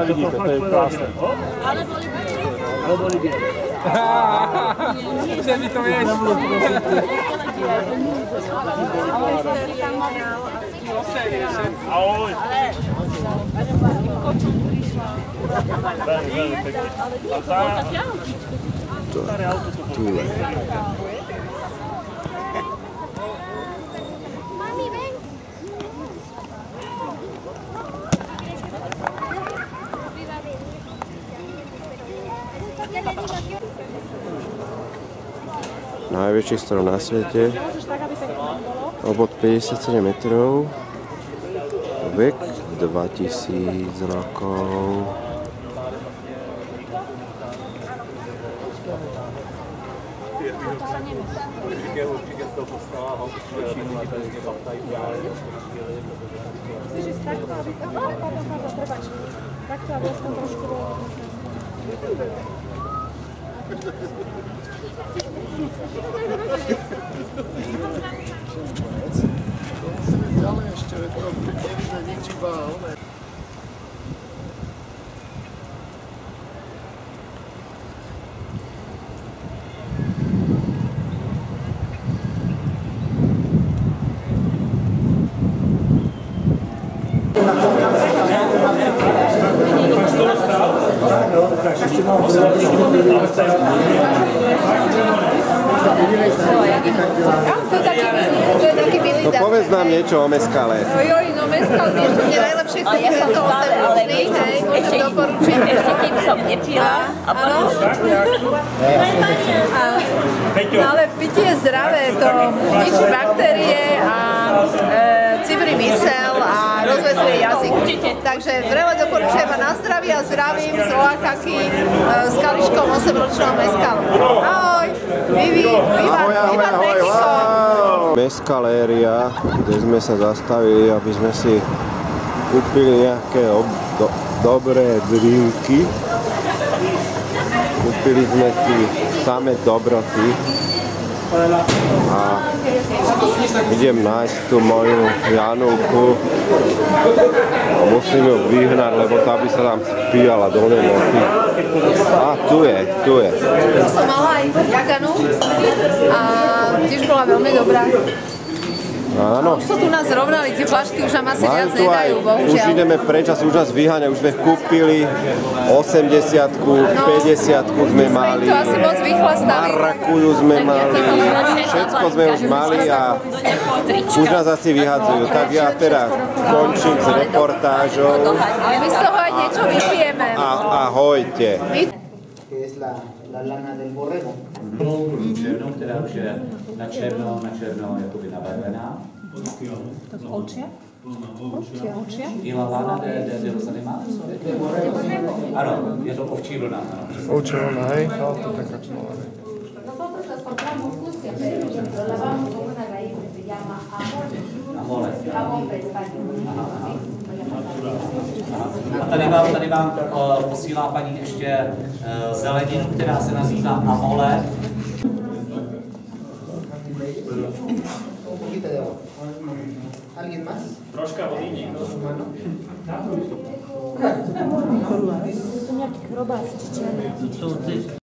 Vidíte, to je krásne. Ale boli bieli. Že mi to vieš. Ahoj. Veľmi pekne. Tu je. Najväčší strom na svete, obod 57 metrov, vek 2000 rokov. Ale ešte to nevidíme nič iba oné. No povedz nám niečo o meskale. No meskal, vieš, mne najlepšie chodí tento 8-ročný, hej, môžem doporučiť. Ešte kým som nepila. Áno. No ale pitie je zdravé, to ničí baktérie a cibrí mysel a rozvezuje jazyk. Takže vrele doporučujem a na zdravie a zdravím z Oaxaky s kališkom 8-ročného meskalu. Ahoj! Vivat Mexico! Meskaléria, kde sme sa zastavili, aby sme si kúpili nejaké dobré drinky. Kúpili sme si samé dobroty a idem nájsť tú moju Janulku a musím ju vyhnať, lebo tá by sa tam spíjala do nemoty. A tu je. To som mala aj Jaganu a tiež bola veľmi dobrá. Áno. Už to tu nás rovnali, tie flašky už nám asi viac nedajú, bohužiaľ. Už ideme preč a už nás vyháňajú, už sme kúpili 80-ku, 50-ku sme mali, to asi moc vychlastali. marakuju sme mali, všetko sme už mali a už nás asi vyhádzajú. Tak ja teda končím s reportážou. Ale my z toho aj niečo vypijeme. Ahojte. Que es la lana del borrego. Černou, která už je na černo jakoby nabarvená. To ovčia? Ovčia? I la lana de los animales? Ano, je to ovčí vlna. Ovčí vlna, hej? To taká člova, hej. Nosotros las compramos sucias, pero lo lavamos con una raíz que se llama amole. Amole español. A tady vám posílá paní ještě zeleninu, která se nazývá amole. Un poquito de agua. ¿Alguien más? Troška vody niekto. Sú nejakí chrobáci, či